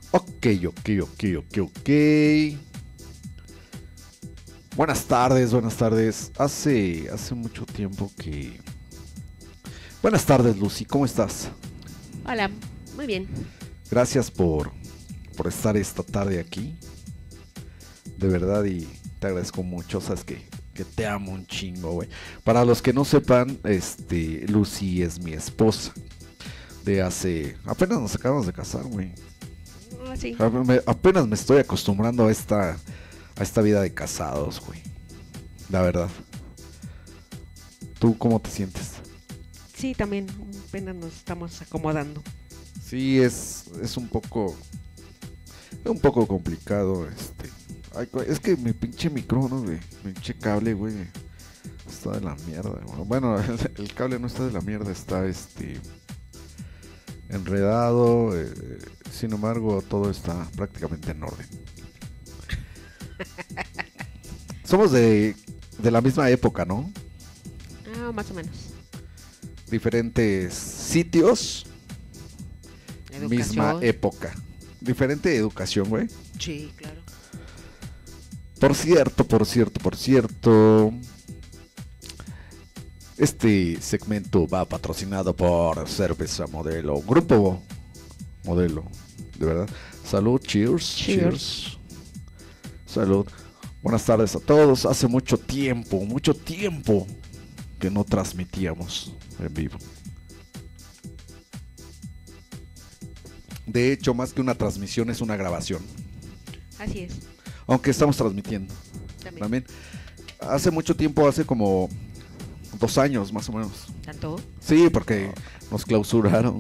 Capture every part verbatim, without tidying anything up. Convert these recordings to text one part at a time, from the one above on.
Ok, ok, ok, ok, ok. Buenas tardes, buenas tardes. Hace, hace mucho tiempo que... Buenas tardes, Lucy, ¿cómo estás? Hola, muy bien. Gracias por, por estar esta tarde aquí. De verdad, y te agradezco mucho, sabes que, que te amo un chingo, güey. Para los que no sepan, este, Lucy es mi esposa. De hace... Apenas nos acabamos de casar, güey. Ah, sí. Me- Apenas me estoy acostumbrando a esta, a esta vida de casados, güey. La verdad. ¿Tú cómo te sientes? Sí, también apenas nos estamos acomodando. Sí, es, es un poco, es un poco complicado, este. Ay, güey, es que mi pinche micrófono, güey, mi pinche cable, güey, está de la mierda, güey. Bueno, el, el cable no está de la mierda, está, este, enredado. Eh, sin embargo, todo está prácticamente en orden. Somos de, de la misma época, ¿no? Ah, más o menos. Diferentes sitios, misma Educación. época. Diferente educación, güey. Sí, claro. Por cierto, por cierto, por cierto. Este segmento va patrocinado por Cerveza Modelo. Grupo Modelo, de verdad. Salud, cheers, cheers. Cheers. Salud. Buenas tardes a todos. Hace mucho tiempo, mucho tiempo que no transmitíamos en vivo. De hecho, más que una transmisión es una grabación. Así es. Aunque estamos transmitiendo También. también. Hace mucho tiempo, hace como dos años más o menos. ¿Tanto? Sí, porque nos clausuraron.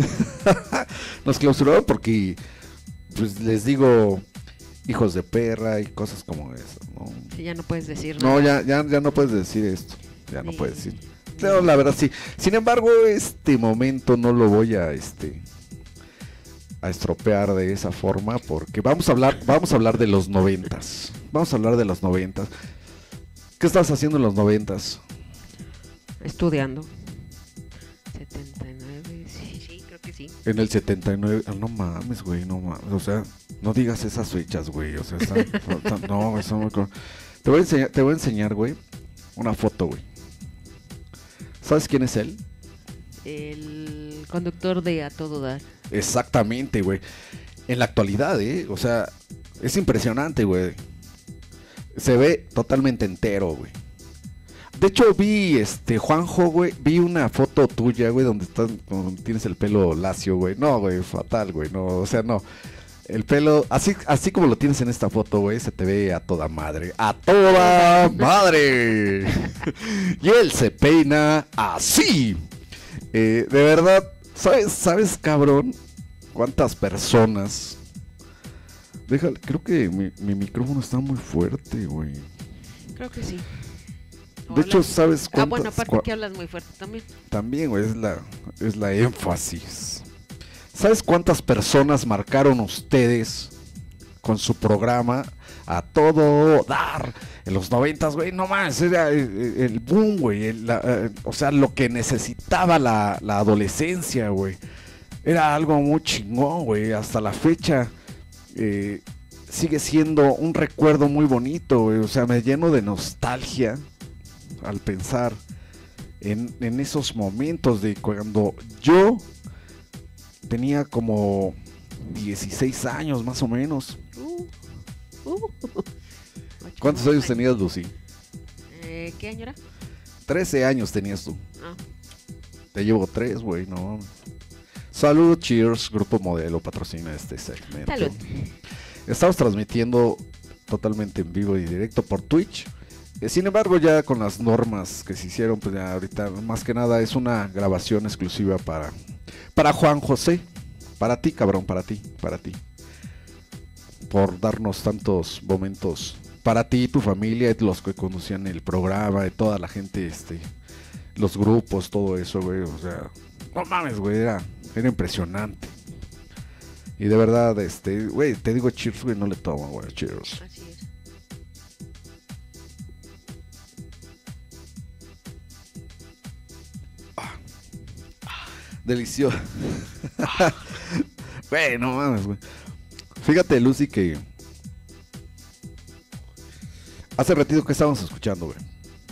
Nos clausuraron porque, pues les digo, hijos de perra y cosas como eso, ¿no? Sí, ya no puedes decir No, nada. ya, ya, ya no puedes decir esto. Ya no Ni- puedes decir. ni- No, la verdad sí. Sin embargo, este momento no lo voy a este a estropear de esa forma porque vamos a hablar, vamos a hablar de los noventas. Vamos a hablar de los noventas. ¿Qué estabas haciendo en los noventas? Estudiando. setenta y nueve, sí, sí, creo que sí. En el setenta y nueve, ah, no mames, güey, no mames, o sea, no digas esas fechas, güey, o sea, están, están- no, eso no, co- te voy a enseñar, te voy a enseñar, güey, una foto, güey. ¿Sabes quién es él? El conductor de A Todo Dar. Exactamente, güey. En la actualidad, eh, o sea, es impresionante, güey. Se ve totalmente entero, güey. De hecho, vi, este, Juanjo, güey, vi una foto tuya, güey, donde estás, donde tienes el pelo lacio, güey. No, güey, fatal, güey, no, o sea, no. El pelo, así, así como lo tienes en esta foto, güey, se te ve a toda madre. ¡A toda madre! Y él se peina así. Eh, de verdad, ¿sabes, sabes, cabrón? ¿Cuántas personas? Déjale, creo que mi, mi micrófono está muy fuerte, güey. Creo que sí. De hecho, Hablas- ¿sabes Ah, cuántas? bueno, aparte cua- que hablas muy fuerte también. También, güey, es la, es la énfasis. ¿Sabes cuántas personas marcaron ustedes con su programa A Todo Dar en los noventas, güey? No más, era el, el boom, güey. el- la, eh, o sea, lo que necesitaba la, la adolescencia, güey. Era algo muy chingón, güey. Hasta la fecha eh, sigue siendo un recuerdo muy bonito, güey. O sea, me lleno de nostalgia al pensar en, en esos momentos de cuando yo tenía como dieciséis años más o menos. Uh, uh. ¿Cuántos años tenías, Lucy? Eh, ¿Qué año era? trece años tenías tú. Ah, Te llevo tres, güey, no. Salud, cheers, Grupo Modelo patrocina este segmento. salud. Estamos transmitiendo totalmente en vivo y directo por Twitch. Eh, Sin embargo, ya con las normas que se hicieron, pues ya ahorita más que nada es una grabación exclusiva para, para Juan José. Para ti, cabrón, para ti, para ti. Por darnos tantos momentos. Para ti, tu familia, y los que conducían el programa, y toda la gente, este, los grupos, todo eso, güey. O sea, no mames, güey, era, era impresionante. Y de verdad, este, güey, te digo cheers, güey, no le tomo, güey, cheers. Así es. Delicioso. Güey, no mames, güey. Fíjate, Lucy, que hace ratito que estábamos escuchando, güey.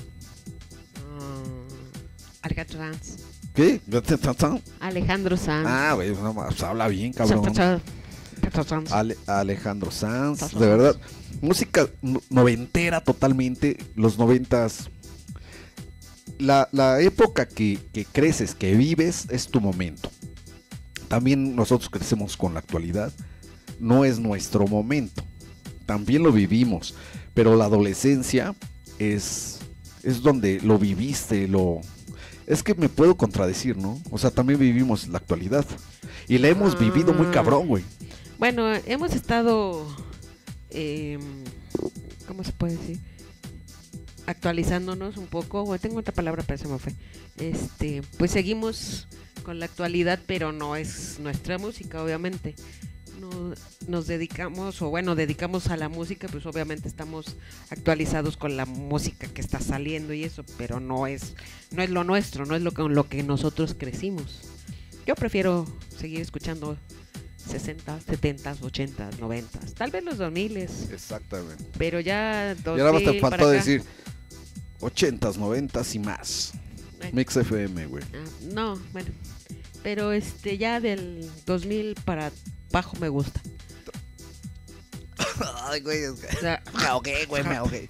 Mm, Alejandro Sanz. ¿Qué? Alejandro Sanz. Ah, güey, no, pues, habla bien, cabrón. Sanz. Ale- Alejandro Sanz, de verdad. Música no- noventera totalmente, los noventas. La, la época que, que creces, que vives, es tu momento. También nosotros crecemos con la actualidad. No es nuestro momento. También lo vivimos. Pero la adolescencia es, es donde lo viviste, lo... Es que me puedo contradecir, ¿no? O sea, también vivimos la actualidad. Y la hemos Ah. vivido muy cabrón, güey. Bueno, hemos estado, eh, ¿cómo se puede decir? Actualizándonos un poco. Bueno, tengo otra palabra, pero se me fue. Este, pues seguimos con la actualidad, pero no es nuestra música, obviamente. No, nos dedicamos, o bueno, dedicamos a la música, pues obviamente estamos actualizados con la música que está saliendo y eso, pero no es, no es lo nuestro, no es lo con lo que nosotros crecimos. Yo prefiero seguir escuchando sesenta, setenta, ochenta, noventa, tal vez los dos mil, Exactamente. pero ya dos Y ahora más te mil para faltó acá. decir ochentas, noventas y más. Bueno, Mix F M, güey. ah, no, bueno, pero este ya del dos mil para abajo me gusta. Ay, güey, es que... O sea, Me ahogué, güey, me ahogué.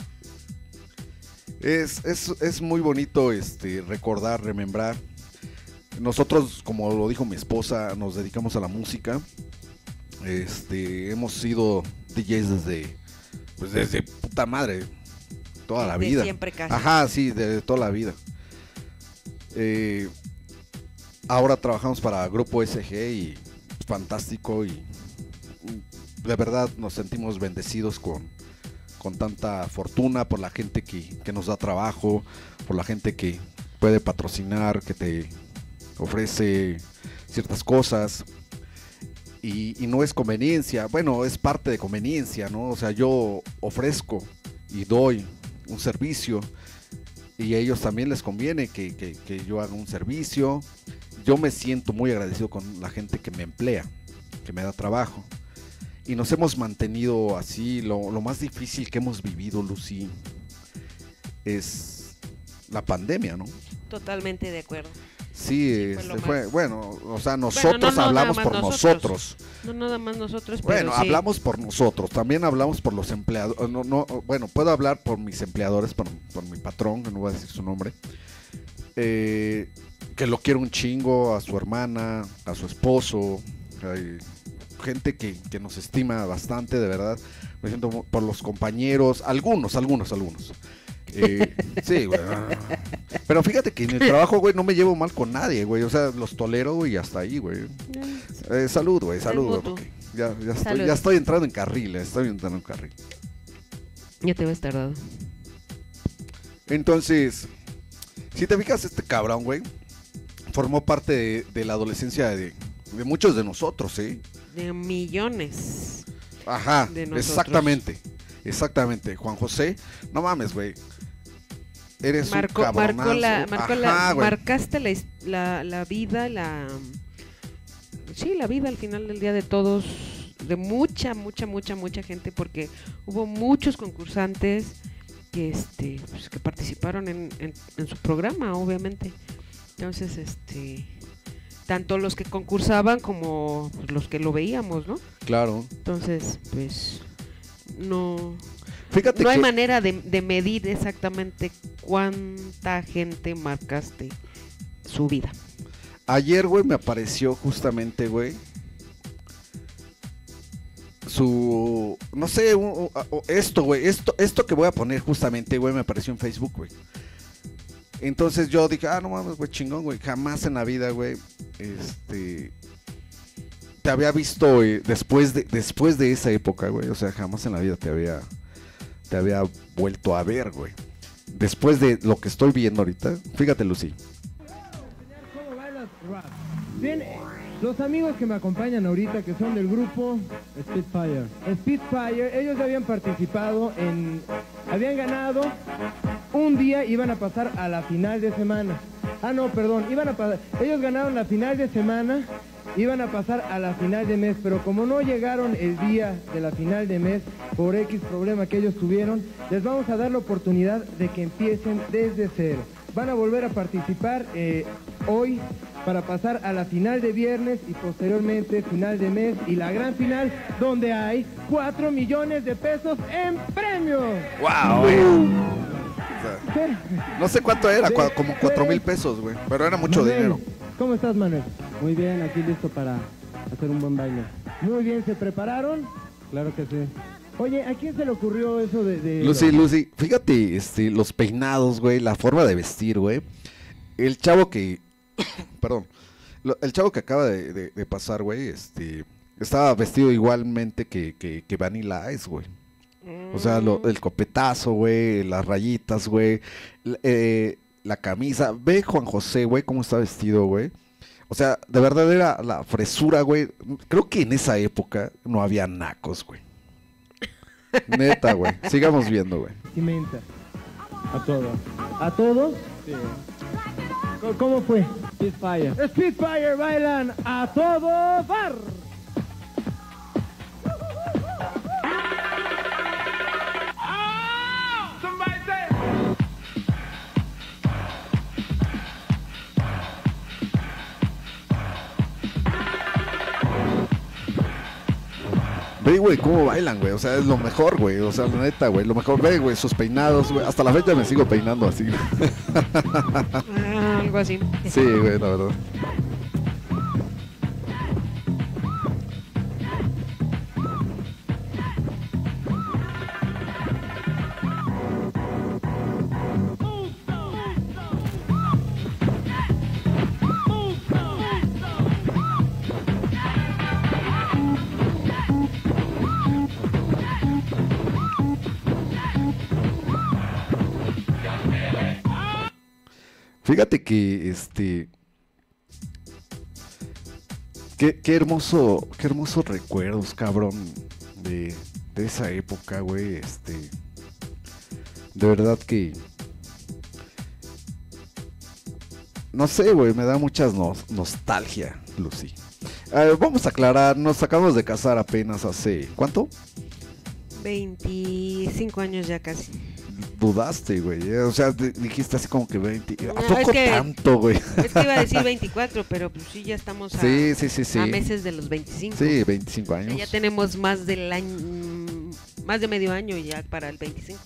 Es, es, es muy bonito este, recordar, remembrar. Nosotros, como lo dijo mi esposa, nos dedicamos a la música. Este, hemos sido D Js desde, pues desde puta madre, toda la de vida. siempre casi. Ajá, sí, de toda la vida. Eh, ahora trabajamos para Grupo S G y fantástico, y de verdad nos sentimos bendecidos con, con tanta fortuna, por la gente que, que nos da trabajo, por la gente que puede patrocinar, que te ofrece ciertas cosas. Y, y no es conveniencia, bueno, es parte de conveniencia, ¿no? O sea, yo ofrezco y doy un servicio, y a ellos también les conviene que, que, que yo haga un servicio. Yo me siento muy agradecido con la gente que me emplea, que me da trabajo. Y nos hemos mantenido así. Lo, lo más difícil que hemos vivido, Lucy, es la pandemia, ¿no? Totalmente de acuerdo. Sí, Sí, fue este, lo fue, más- bueno, o sea, nosotros no, no, hablamos nada por más nosotros. nosotros. No nada más nosotros, pero Bueno, sí. hablamos por nosotros, también hablamos por los empleados. No, no, bueno, puedo hablar por mis empleadores, por, por mi patrón, que no voy a decir su nombre. Eh, que lo quiero un chingo, a su hermana, a su esposo. Hay gente que, que nos estima bastante, de verdad. Me siento mu- por los compañeros, algunos, algunos, algunos. Eh, sí, güey. Pero fíjate que en el trabajo, güey, no me llevo mal con nadie, güey. O sea, los tolero, güey, y hasta ahí, güey. Eh, salud, güey, salud. mutuo. porque Ya, ya, estoy, Salud. ya estoy entrando en carril, estoy entrando en carril. Ya te ves tardado. Entonces, si te fijas, este cabrón, güey, formó parte de, de la adolescencia de, de muchos de nosotros, ¿eh? De millones. Ajá, De nosotros. exactamente, exactamente. Juan José, no mames, güey. Eres Marcó, un cabronazo. marcó la, marcó Ajá, la, güey. marcaste la, his- la, la vida, la, sí, la vida al final del día de todos, de mucha, mucha, mucha, mucha gente, porque hubo muchos concursantes que, este, pues, que participaron en, en, en su programa, obviamente. Entonces, este, tanto los que concursaban como pues, los que lo veíamos, ¿no? Claro. Entonces, pues, no, Fíjate no hay que manera de, de medir exactamente cuánta gente marcaste su vida. ayer, güey, me apareció justamente, güey, su, no sé, un- un- o- esto, güey, esto, esto que voy a poner justamente, güey, me apareció en Facebook, güey. Entonces yo dije, ah, no mames, güey, chingón, güey, jamás en la vida, güey, este, te había visto eh, después de, después de esa época, güey, o sea, jamás en la vida te había, te había vuelto a ver, güey. Después de lo que estoy viendo ahorita, fíjate, Lucy. ¿Cómo bailas rap? Bien, eh, los amigos que me acompañan ahorita, que son del grupo Spitfire. Spitfire, ellos habían participado en... Habían ganado un día, iban a pasar a la final de semana. Ah, no, perdón, iban a pasar... Ellos ganaron la final de semana iban a pasar a la final de mes, pero como no llegaron el día de la final de mes por X problema que ellos tuvieron, les vamos a dar la oportunidad de que empiecen desde cero. Van a volver a participar eh, hoy para pasar a la final de viernes y posteriormente final de mes y la gran final donde hay cuatro millones de pesos en premio. ¡Wow, güey! O sea, no sé cuánto era, cua- como cuatro mil pesos, güey. Pero era mucho Manuel, dinero. ¿cómo estás, Manuel? Muy bien, aquí listo para hacer un buen baile. Muy bien, ¿se prepararon? Claro que sí. Oye, ¿a quién se le ocurrió eso de...? de Lucy, Lucy, fíjate, este, los peinados, güey, la forma de vestir, güey. El chavo que... Perdón. Lo- el chavo que acaba de, de- de pasar, güey, este... Estaba vestido igualmente que, que, que Vanilla Ice, güey. O sea, lo- el copetazo, güey, las rayitas, güey, l- eh, la camisa. Ve Juan José, güey, cómo está vestido, güey. O sea, de verdad era la fresura, güey. Creo que en esa época no había nacos, güey. Neta, güey. Sigamos viendo, güey. Vestimenta. A todos. ¿A todos? Sí. ¿Cómo- ¿Cómo fue? Spitfire. Spitfire bailan a todo dar. Ve, güey, cómo bailan, güey. O sea, es lo mejor, güey. O sea, la neta, güey. Lo mejor, ve, güey, sus peinados, güey. Hasta la fecha me sigo peinando así. Ah, algo así. Sí, güey, la verdad. Fíjate que, este... Qué, qué hermoso, qué hermosos recuerdos, cabrón, de, de esa época, güey, este... De verdad que... No sé, güey, me da mucha nos- nostalgia, Lucy. A ver, vamos a aclarar, nos acabamos de casar apenas hace... ¿Cuánto? veinticinco años ya casi. Dudaste, güey, eh, o sea, di- dijiste así como que veinte... ¿A No, poco es que- tanto, güey? Es que iba a decir veinticuatro, pero pues sí, ya estamos a, Sí, sí, sí, sí. a meses de los veinticinco. Sí, veinticinco O sea, años. ya tenemos más del año, más de medio año ya para el veinticinco.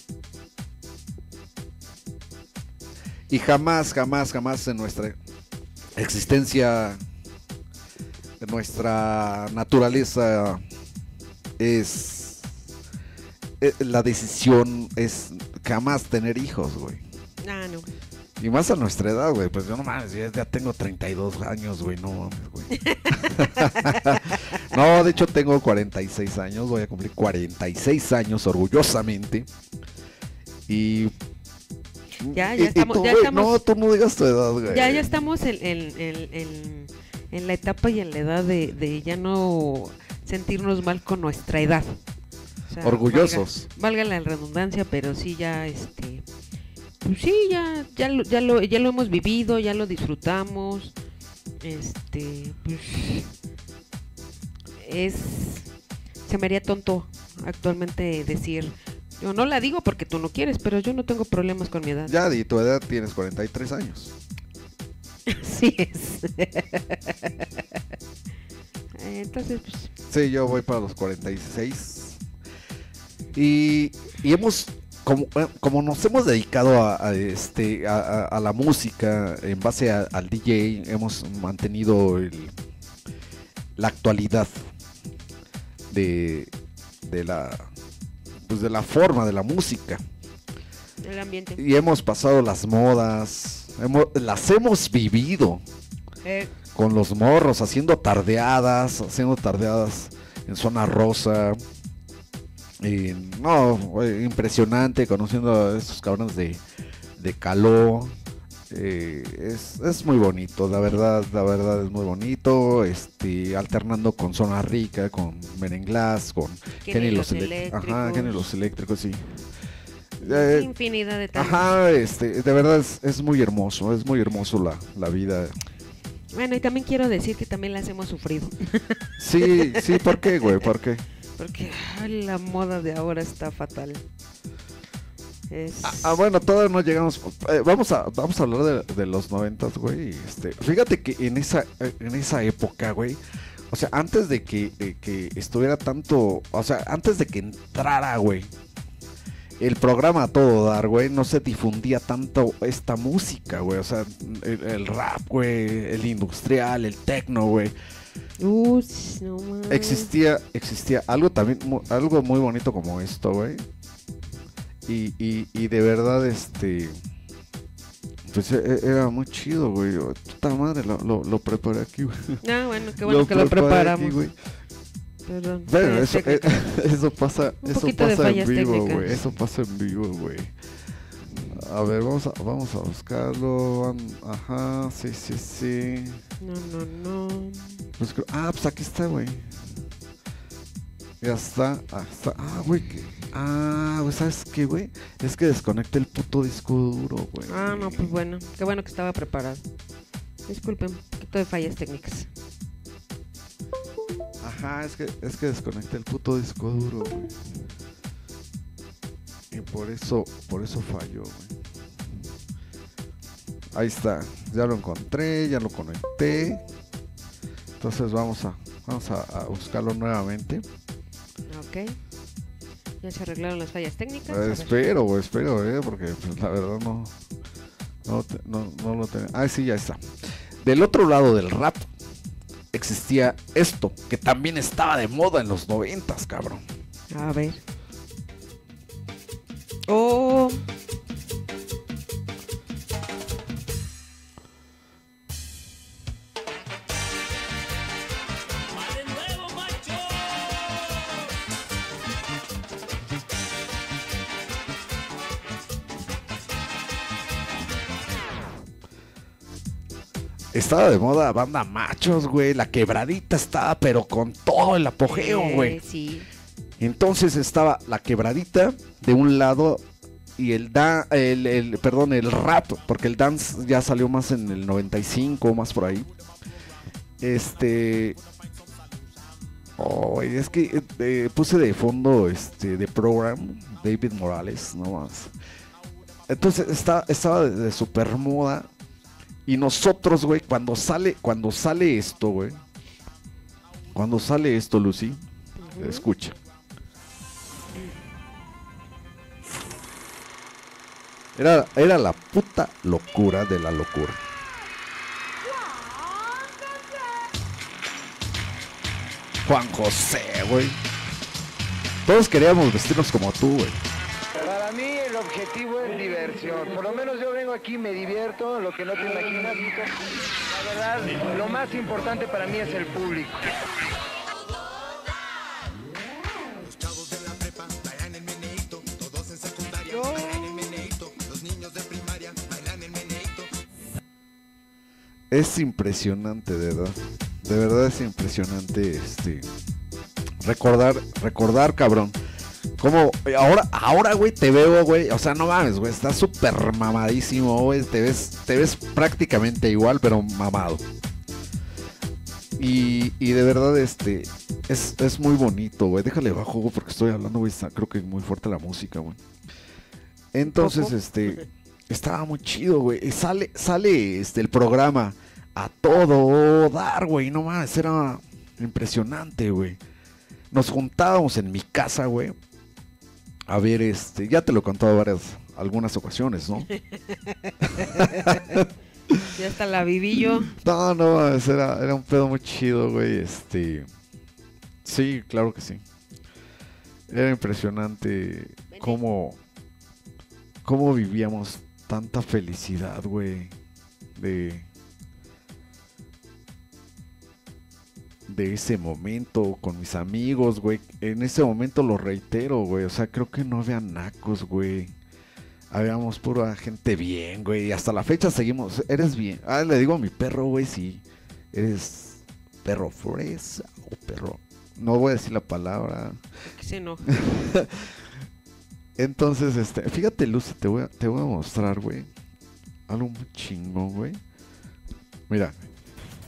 Y jamás, jamás, jamás en nuestra existencia, en nuestra naturaleza es, eh, la decisión es jamás tener hijos, güey. Ah, no. Y más a nuestra edad, güey, pues yo no mames, ya, ya tengo treinta y dos años, güey, no mames, güey. No, de hecho tengo cuarenta y seis años, voy a cumplir cuarenta y seis años orgullosamente. Y... Ya, y- ya y estamos- tú, ya güey, estamos- no, tú no digas tu edad, güey. Ya, ya estamos en, en- en- en- en la etapa y en la edad de, de ya no sentirnos mal con nuestra edad. O sea, Orgullosos. Valga, valga la redundancia, pero sí ya, este, pues sí, ya, ya lo, ya lo, ya lo hemos vivido, ya lo disfrutamos, este, pues, es, se me haría tonto actualmente decir, yo no la digo porque tú no quieres, pero yo no tengo problemas con mi edad. Ya, di tu edad tienes cuarenta y tres años. Así es. Entonces, pues, Sí, yo voy para los cuarenta y seis. Y, y hemos, como, eh, como nos hemos dedicado a, a este, a, a- a la música en base a- al D J, hemos mantenido el, la actualidad de, de la, pues de la forma de la música. el ambiente. Y hemos pasado las modas, hemos- las hemos vivido. Eh, Con los morros, haciendo tardeadas, haciendo tardeadas en zona rosa. Y, no, güey, impresionante, conociendo a estos cabrones de, de Caló. Eh, es, es muy bonito, la verdad, la verdad es muy bonito. Este, alternando con Zona Rica, con Merenglás, con Kenny los Elect- Ajá, Kenny los Eléctricos, sí. Eh, infinidad de temas. Ajá, este, de verdad es, es muy hermoso, es muy hermoso la, la vida Bueno, y también quiero decir que también las hemos sufrido. Sí, sí, ¿por qué, güey? ¿Por qué? Porque ay, la moda de ahora está fatal. Es... Ah, ah, bueno, todavía no llegamos. Eh, vamos a vamos a hablar de, de los noventas, güey. Este, fíjate que en esa en esa época, güey. O sea, antes de que, eh, que estuviera tanto, o sea, antes de que entrara, güey, el programa a todo dar, güey, no se difundía tanto esta música, güey. O sea, el, el rap, güey, el industrial, el techno, güey. Uy, no mames. Existía, existía algo también, mu- algo muy bonito como esto, güey. Y, y, y de verdad, este, pues e- e- era muy chido, güey. Puta madre, lo, lo, lo preparé aquí, güey. Ah, bueno, qué bueno que lo preparé preparamos. aquí, güey. Perdón. Bueno, fallas eso, eh, técnicas. eso pasa, Un eso poquito de pasa en fallas vivo, técnicas. güey. Eso pasa en vivo, güey. A ver, vamos a, vamos a buscarlo. Ajá, sí, sí, sí. No, no, no. Pues creo- ah, pues aquí está, güey. Ya está, ah, está. Ah, güey. que- Ah, güey, ¿sabes qué, güey? Es que desconecté el puto disco duro, güey. Ah, no, pues bueno. Qué bueno que estaba preparado. Disculpen, un poquito de fallas técnicas. Ajá, es que, es que desconecté el puto disco duro, güey. Y por eso, por eso falló, güey. Ahí está, ya lo encontré, ya lo conecté. Entonces vamos a, vamos a, a buscarlo nuevamente. Ok. Ya se arreglaron las fallas técnicas. Eh, A ver. espero, güey, espero, eh, porque pues, la verdad no, no, te- no, no lo tenía. Ah, sí, ya está. Del otro lado del rap existía esto, que también estaba de moda en los noventas, cabrón. A ver. Oh. Estaba de moda Banda Machos, güey. La Quebradita estaba, pero con todo el apogeo, eh, güey. Sí. Entonces estaba La Quebradita de un lado y el, da, el, el perdón, el rap, porque el dance ya salió más en el noventa y cinco, más por ahí. Este... Oh, güey, es que eh, eh, puse de fondo este de program David Morales, no más. Entonces está, estaba de, de super moda. Y nosotros, güey, cuando sale, cuando sale esto, güey. Cuando sale esto, Lucy, Ujú. escucha. Era, era la puta locura de la locura. Juan José, güey. Todos queríamos vestirnos como tú, güey. Para mí el objetivo es diversión. Por lo menos yo vengo aquí, me divierto, lo que no te imaginas. La verdad, lo más importante para mí es el público. Los chavos de la prepa bailan el meneíto, todos en secundaria bailan el meneíto, los niños de primaria bailan el meneíto. Es impresionante, de verdad. De verdad es impresionante este recordar, recordar, cabrón. Como ahora, ahora, güey, te veo, güey. O sea, no mames, güey. Estás súper mamadísimo, güey. Te ves, te ves prácticamente igual, pero mamado. Y, y de verdad, este, es, es muy bonito, güey. Déjale bajo, güey, porque estoy hablando, güey. Está, creo que muy fuerte la música, güey. Entonces, Ojo. este, estaba muy chido, güey. Y Sale, sale, este, el programa a todo dar, güey. No mames, era impresionante, güey. Nos juntábamos en mi casa, güey. A ver, este, ya te lo he contado varias, algunas ocasiones, ¿no? Ya hasta la viví yo. No, no, era, era un pedo muy chido, güey. Este, sí, claro que sí. Era impresionante cómo, cómo vivíamos tanta felicidad, güey. De, de ese momento con mis amigos, güey. En ese momento lo reitero, güey. O sea, creo que no había nacos, güey. Habíamos pura gente bien, güey. Y hasta la fecha seguimos. Eres bien. Ah, le digo a mi perro, güey, si eres perro fresa o perro. No voy a decir la palabra. Que se enoja. Entonces, este, fíjate, Lucy, te voy a, te voy a mostrar, güey. Algo muy chingón, güey. Mira.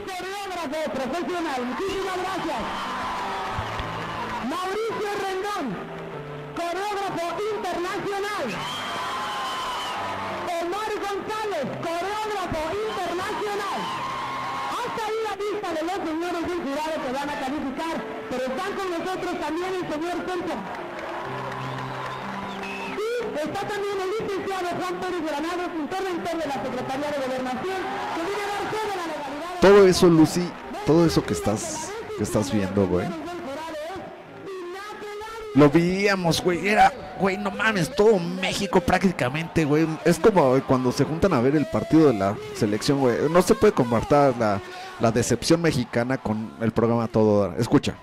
coreógrafo profesional. Muchísimas gracias. Mauricio Rendón, coreógrafo internacional. Omar González, coreógrafo internacional. Hasta ahí la lista de los señores del jurado que van a calificar, pero están con nosotros también el señor Celso. Y está también el licenciado Juan Pérez Granados, interventor de la Secretaría de Gobernación, que viene a dar fe de la legalidad. Todo eso, Lucy, todo eso que estás, que estás viendo, güey. Lo veíamos, güey, era, güey, no mames, todo México prácticamente, güey. Es como cuando se juntan a ver el partido de la selección, güey. No se puede comparar la, la decepción mexicana con el programa Todo Dar. Escucha.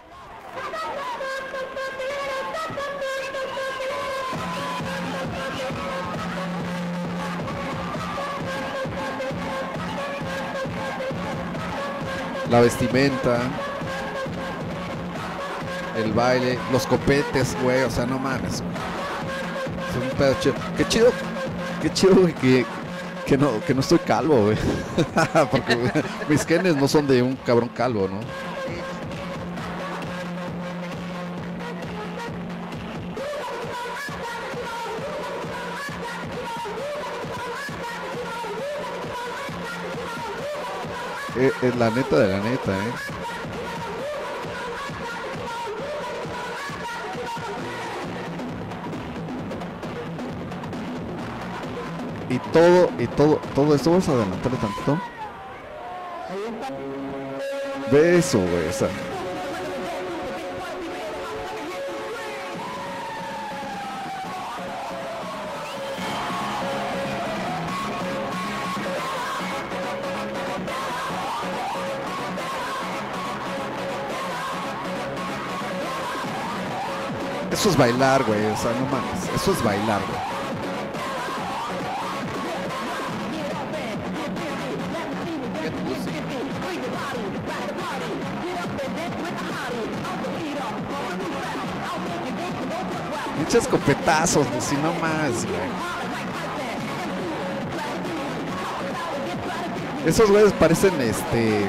La vestimenta, el baile, los copetes, güey, o sea, no mames, güey. Es un pedo chido. Qué chido, qué chido, güey, que, que, no, que no estoy calvo, güey. Porque güey, mis genes no son de un cabrón calvo, ¿no? Es, es la neta de la neta, eh. Y todo, y todo, todo esto, vamos a adelantarle tantito. Ve eso, güey, o sea. Eso es bailar, güey, o sea, no mames, eso es bailar, güey. Muchos copetazos, si no más, güey. Esos güeyes parecen este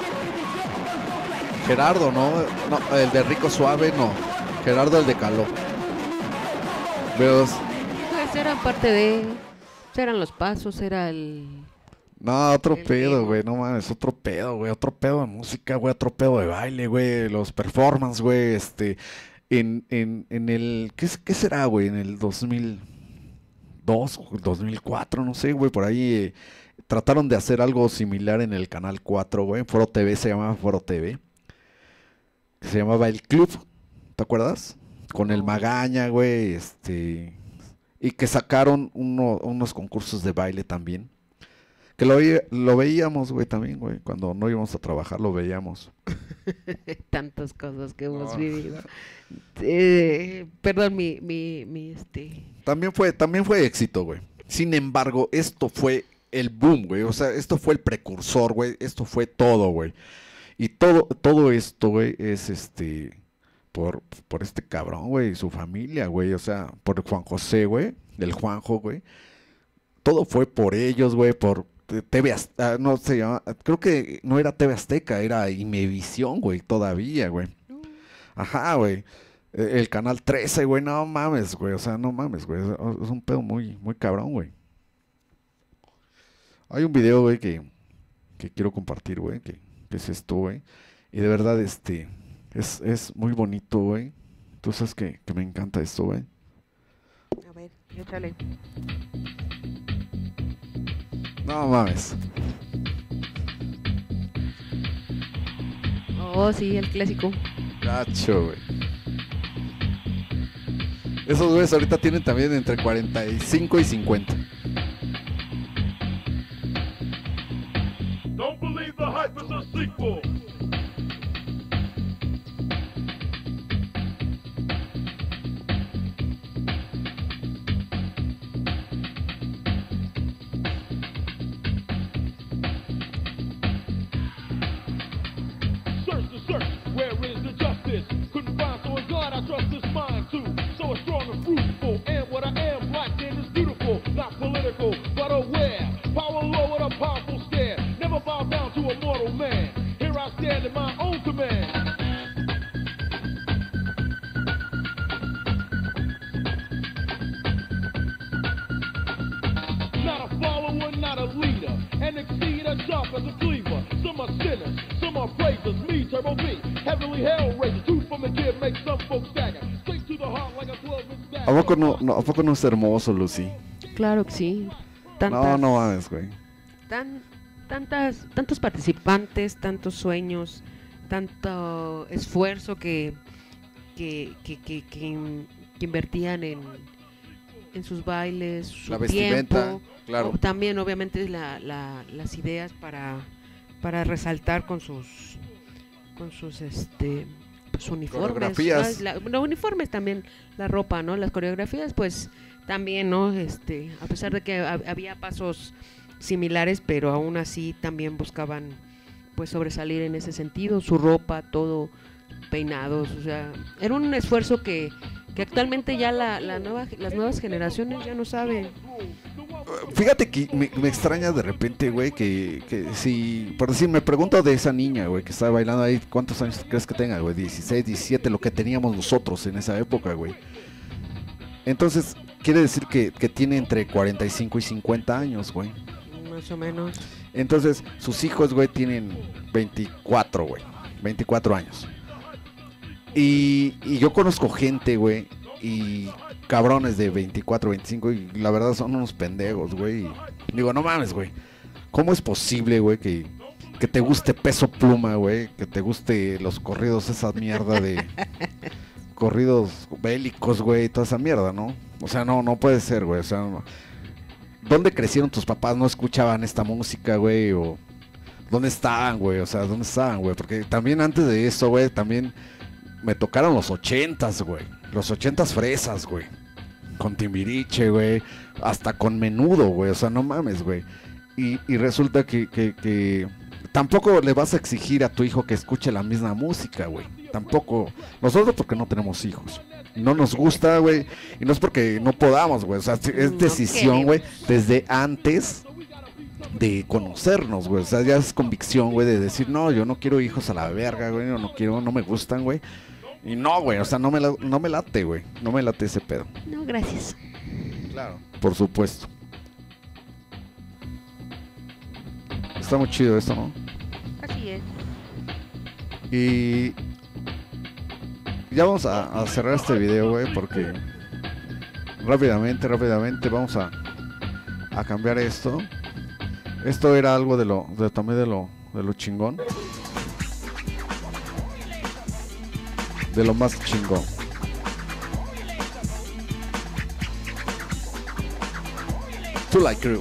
Gerardo, ¿no? No, el de Rico Suave, no. Gerardo el de Caló. Veo. Pues eran parte de. Eran los pasos, era el. No, otro el pedo, ritmo. güey. No mames, otro pedo, güey. Otro pedo de música, güey. Otro pedo de baile, güey. Los performance, güey. Este. En, en, en el. ¿Qué, qué será, güey? En el dos mil dos, dos mil cuatro, no sé, güey. Por ahí eh, trataron de hacer algo similar en el canal cuatro, güey. Foro T V, se llamaba Foro T V. Se llamaba El Club. ¿Te acuerdas? Con el Magaña, güey, este... Y que sacaron uno, unos concursos de baile también. Que lo, veía- lo veíamos, güey, también, güey. Cuando no íbamos a trabajar, lo veíamos. Tantas cosas que hemos Oh. vivido. Eh, perdón, mi, mi, mi, este... También fue, también fue éxito, güey. Sin embargo, esto fue el boom, güey. O sea, esto fue el precursor, güey. Esto fue todo, güey. Y todo, todo esto, güey, es este... Por, por este cabrón, güey, y su familia, güey, o sea, por Juan José, güey, del Juanjo, güey. Todo fue por ellos, güey, por T V Azteca, no se llama, creo que no era T V Azteca, era Imevisión, güey, todavía, güey. Ajá, güey. Eh, El canal trece, güey, no mames, güey, o sea, no mames, güey, es, es un pedo muy, muy cabrón, güey. Hay un video, güey, que, que quiero compartir, güey, que, que es esto, güey, y de verdad, este... Es, es muy bonito, güey. Tú sabes que, que me encanta esto, güey. A ver, échale. No mames. Oh, sí, el clásico. Gacho, güey. Esos güeyes ahorita tienen también entre cuarenta y cinco y cincuenta. Don't believe the hype is a sequel. Search the search, where is the justice? Couldn't find, so in God I trust this mind too. So it's strong and fruitful, and what I am, black and is beautiful. Not political, but aware. Power low with a powerful stare. Never bow down to a mortal man. sharp as a cleaver. Some are sinners, some are praisers. Me, Turbo B, heavenly hell raisers. Two from the kid make some folks stagger. Straight to the heart like a twelve-inch dagger. ¿A poco no, no, ¿A poco no es hermoso, Lucy? Claro que sí. Tantas, No, no mames, güey. tan, tantas, tantos participantes, tantos sueños, tanto esfuerzo que, que, que, que, que, in- que invertían en, en sus bailes, su La vestimenta, tiempo, claro. o también obviamente la, la, las ideas para, para resaltar con sus con sus este pues, uniformes, Coreografías. ¿no? La- no, uniformes también, la ropa, ¿no? Las coreografías, pues también, ¿no? Este, a pesar de que ha- había pasos similares, pero aún así también buscaban pues sobresalir en ese sentido, su ropa, todo peinados, o sea, era un esfuerzo que, que actualmente ya la, la nueva, las nuevas generaciones ya no saben. Fíjate que me, me extraña de repente, güey, que, que si, por decir, me pregunto de esa niña, güey, que estaba bailando ahí, ¿cuántos años crees que tenga, güey? dieciséis, diecisiete, lo que teníamos nosotros en esa época, güey. Entonces, quiere decir que, que tiene entre cuarenta y cinco y cincuenta años, güey. Más o menos. Entonces, sus hijos, güey, tienen veinticuatro, güey. veinticuatro años. Y, y yo conozco gente, güey, y cabrones de veinticuatro, veinticinco, y la verdad son unos pendejos, güey. Y digo, no mames, güey. ¿Cómo es posible, güey, que, que te guste Peso Pluma, güey? Que te guste los corridos, esa mierda de... corridos bélicos, güey, toda esa mierda, ¿no? O sea, no, no puede ser, güey. O sea, no. ¿Dónde crecieron tus papás? ¿No escuchaban esta música, güey? O ¿dónde estaban, güey? O sea, ¿dónde estaban, güey? Porque también antes de eso, güey, también me tocaron los ochentas, güey. Los ochentas fresas, güey. Con Timbiriche, güey. Hasta con Menudo, güey. O sea, no mames, güey. Y, y resulta que, que, que tampoco le vas a exigir a tu hijo que escuche la misma música, güey. Tampoco. Nosotros porque no tenemos hijos. No nos gusta, güey. Y no es porque no podamos, güey. O sea, es No decisión, queremos. güey. Desde antes de conocernos, güey. O sea, ya es convicción, güey, de decir, no, yo no quiero hijos a la verga, güey. No, no quiero, no me gustan, güey. Y no, güey. O sea, no me, la- no me late, güey. No me late ese pedo. No, gracias. Claro. Por supuesto. Está muy chido esto, ¿no? Así es. Y ya vamos a, a cerrar este video, güey, porque rápidamente, rápidamente vamos a, a cambiar esto. Esto era algo de lo, de, también de lo, de lo chingón. De lo más chingón. To Like Crew.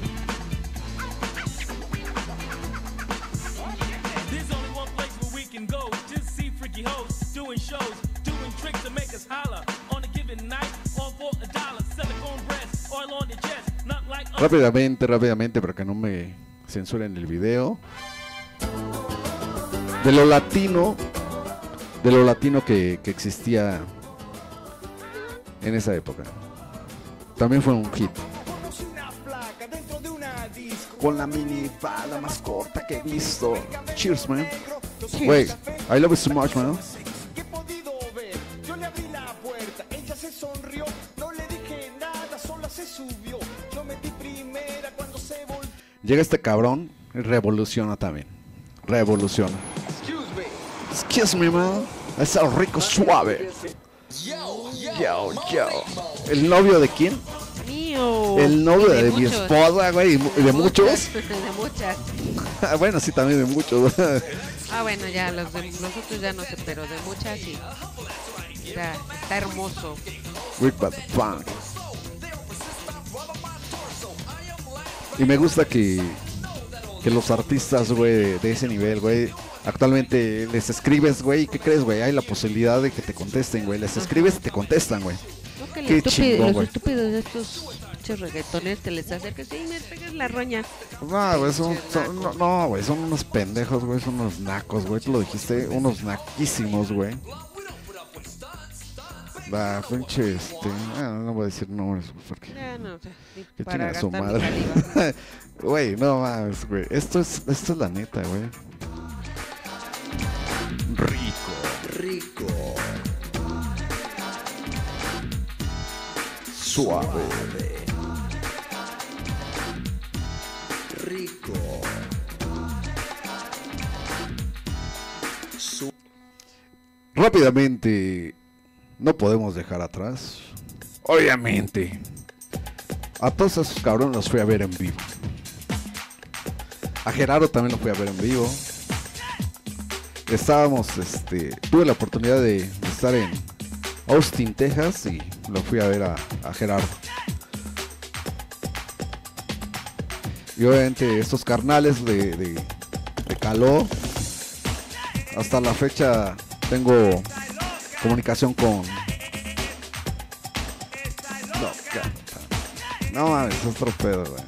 There's only one place where we can go. Just see freaky hoes doing shows, doing tricks to make us holler. On a given night, all for a dollar. Silicone breast, oil on the chest. Not like us. Rápidamente, rápidamente, para que no me censuren el video. De lo latino, de lo latino que, que existía en esa época. También fue un hit. Con la mini falda más corta que he visto. Cheers, man. Wait, I love you so much, man. ¿Qué he podido ver? Yo le abrí la puerta, ella se sonrió, no le dije nada, sola se subió. Yo metí primera cuando se volvió. Llega este cabrón y revoluciona también. Revoluciona. Excuse me, man. Es el rico suave. Yo, yo. ¿El novio de quién? Mío. El novio Y de, mi muchos. esposa, güey. Y mu- y de muchos. de muchas. Bueno, sí, también de muchos. Ah, bueno, ya, los de nosotros ya no sé, pero de muchas sí. Está, está hermoso. Rick Bad Funk. Y me gusta que, que los artistas, güey, de, de ese nivel, güey, actualmente les escribes, güey, ¿y qué crees, güey? Hay la posibilidad de que te contesten, güey. Les escribes y te contestan, güey. No, que Qué los, estúpidos, chingón, los güey. estúpidos de estos pinches reggaetones te les acercas y me pegas la roña. No, güey, son, Pinches son- no, nacos. no, güey, son unos pendejos, güey, son unos nacos, güey, tú lo dijiste, unos naquísimos, güey. Va, pinche, este, ah, no voy a decir nombres, porque Ya no, o sea, ni que para chingue a su gastar mi madre. saliva. Güey, no mames, güey, esto es, esto es la neta, güey. Rico, rico. Suave. Rico. rápidamente, no podemos dejar atrás, obviamente, a todos esos cabrones los fui a ver en vivo. A Gerardo también lo fui a ver en vivo. Estábamos, este, tuve la oportunidad de, de estar en Austin, Texas, y lo fui a ver a, a Gerardo. Y obviamente estos carnales de, de, de Caló, hasta la fecha tengo comunicación con... No, ca- no mames, es otro pedo, güey.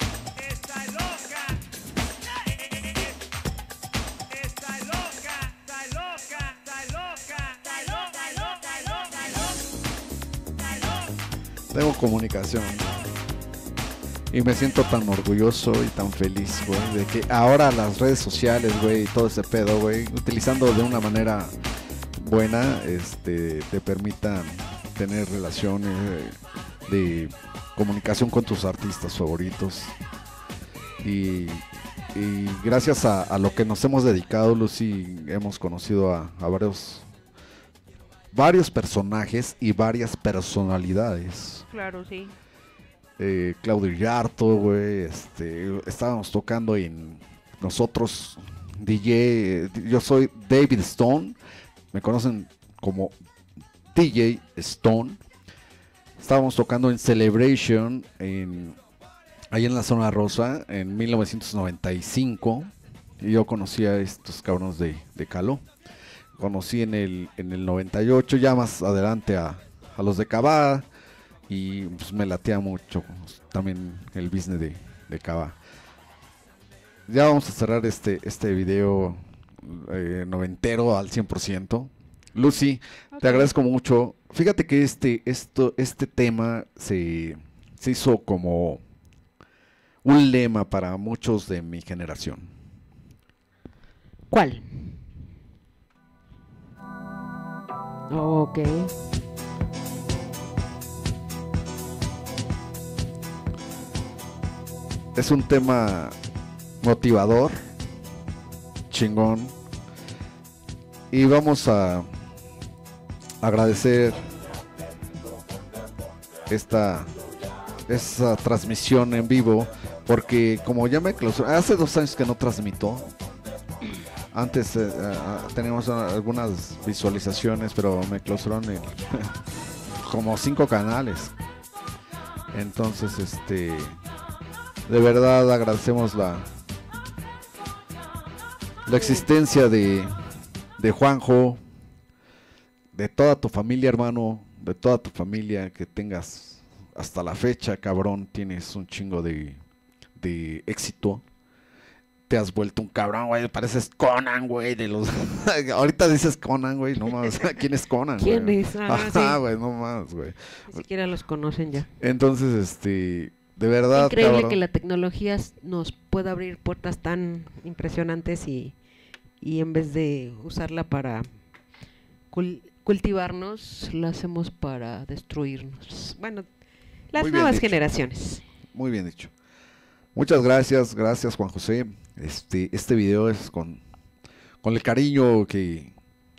Tengo comunicación. Y me siento tan orgulloso y tan feliz, güey, de que ahora las redes sociales, güey, y todo ese pedo, güey, utilizando de una manera buena, este, te permitan tener relaciones de, de comunicación con tus artistas favoritos. Y, y gracias a, a lo que nos hemos dedicado, Lucy, hemos conocido a, a varios, varios personajes y varias personalidades. Claro, sí. Eh, Claudio Yarto, güey, este, estábamos tocando en nosotros, D J, eh, yo soy David Stone, me conocen como D J Stone. Estábamos tocando en Celebration, en, ahí en la zona rosa, en mil novecientos noventa y cinco, y yo conocí a estos cabrones de, de Caló. Conocí en el, en el noventa y ocho, ya más adelante a, a los de Cabá. Y pues me latea mucho también el business de, de Cava. Ya vamos a cerrar este, este video eh, noventero al cien por ciento. Lucy, okay, te agradezco mucho. Fíjate que este, esto, este tema se, se hizo como un lema para muchos de mi generación. ¿Cuál? Ok. Es un tema motivador, chingón, y vamos a agradecer esta, esta transmisión en vivo, porque como ya me clausuré, hace dos años que no transmito. Antes eh, uh, teníamos algunas visualizaciones, pero me clausuraron el, como cinco canales. Entonces, este... de verdad agradecemos la la existencia de, de Juanjo, de toda tu familia, hermano, de toda tu familia, que tengas hasta la fecha, cabrón, tienes un chingo de, de éxito. Te has vuelto un cabrón, güey, pareces Conan, güey, de los... Ahorita dices Conan, güey, no mames, ¿quién es Conan, güey? ¿Quién es? Ah, Ajá, sí. güey, no mames, güey. Ni siquiera los conocen ya. Entonces, este... de verdad, increíble, cabrón, que la tecnología nos pueda abrir puertas tan impresionantes y, y en vez de usarla para cul cultivarnos, la hacemos para destruirnos. Bueno, las Muy bien nuevas dicho. generaciones. Muy bien dicho. Muchas gracias, gracias Juan José. Este, este video es con, con el cariño que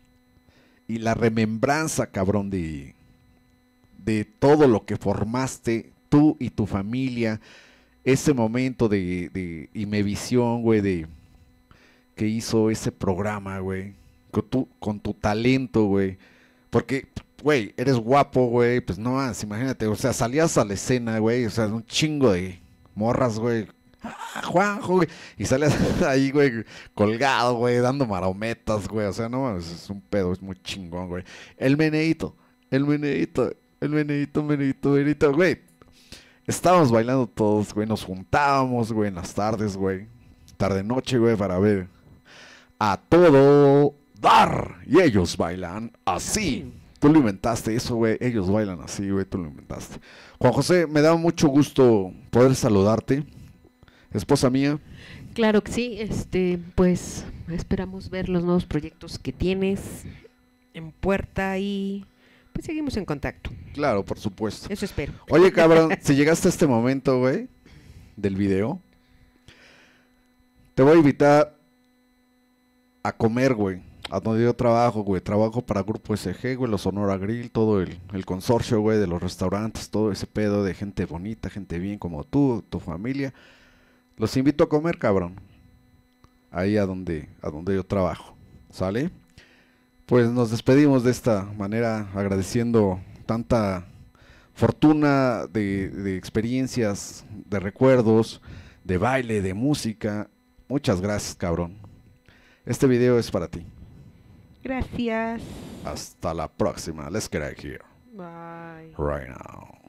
y la remembranza, cabrón, de, de todo lo que formaste tú y tu familia, ese momento de, de Imevisión, güey, de que hizo ese programa, güey, con tu, con tu talento, güey, porque, güey, eres guapo, güey, pues no más, imagínate, o sea, salías a la escena, güey, o sea, un chingo de morras, güey, ah, Juanjo, güey, y salías ahí, güey, colgado, güey, dando marometas, güey, o sea, no mames, es un pedo, es muy chingón, güey. El meneíto, el meneíto, el meneíto, meneíto, meneíto, güey. Estábamos bailando todos, güey, nos juntábamos, güey, en las tardes, güey, tarde-noche, güey, para ver a todo dar, y ellos bailan así. Tú lo inventaste eso, güey, ellos bailan así, güey, tú lo inventaste. Juan José, me da mucho gusto poder saludarte, esposa mía. Claro que sí, este, pues esperamos ver los nuevos proyectos que tienes en puerta y pues seguimos en contacto. Claro, por supuesto. Eso espero. Oye, cabrón, si llegaste a este momento, güey, del video, te voy a invitar a comer, güey. a donde yo trabajo, güey. Trabajo para Grupo S G, güey, los Sonora Grill, todo el, el consorcio, güey, de los restaurantes, todo ese pedo de gente bonita, gente bien como tú, tu familia. Los invito a comer, cabrón. Ahí a donde, a donde yo trabajo. ¿Sale? Pues nos despedimos de esta manera, agradeciendo tanta fortuna de, de experiencias, de recuerdos, de baile, de música. Muchas gracias, cabrón. Este video es para ti. Gracias. Hasta la próxima. Let's get out of here. Bye. Right now.